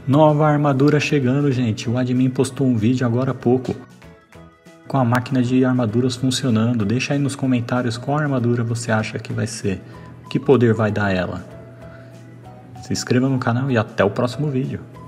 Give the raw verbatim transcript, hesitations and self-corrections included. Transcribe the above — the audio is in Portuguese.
Nova armadura chegando, gente. O admin postou um vídeo agora há pouco com a máquina de armaduras funcionando. Deixa aí nos comentários qual armadura você acha que vai ser. Que poder vai dar ela. Se inscreva no canal e até o próximo vídeo.